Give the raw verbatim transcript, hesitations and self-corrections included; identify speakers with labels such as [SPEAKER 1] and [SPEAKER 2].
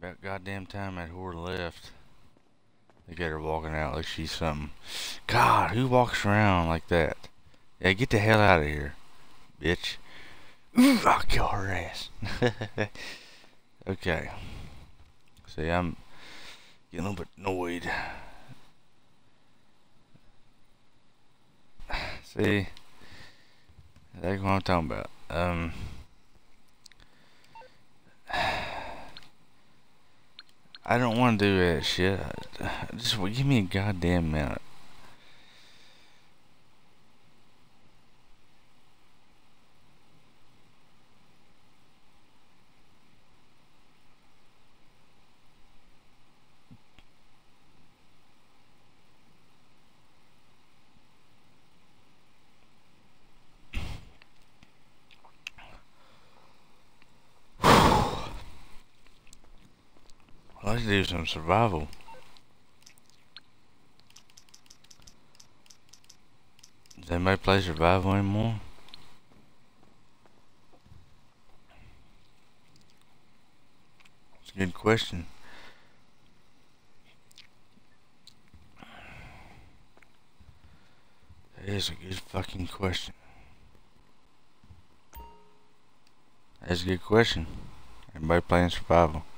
[SPEAKER 1] About goddamn time that whore left. They got her walking out like she's something. God, who walks around like that? Yeah, get the hell out of here, bitch. Ooh, I'll kill her ass. Okay. See, I'm getting a little bit annoyed. See, that's what I'm talking about. Um, I don't want to do that shit. Just give me a goddamn minute. Let's do some survival. Does anybody play survival anymore? It's a good question. That is a good fucking question. That's a good question. Everybody playing survival?